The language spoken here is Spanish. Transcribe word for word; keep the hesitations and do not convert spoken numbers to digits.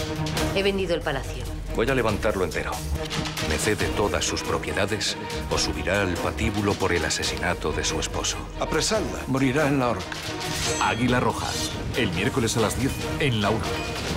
He vendido el palacio. Voy a levantarlo entero. Me cede todas sus propiedades o subirá al patíbulo por el asesinato de su esposo. Apresadla. Morirá en la horca. Águila Roja. El miércoles a las diez en La Una.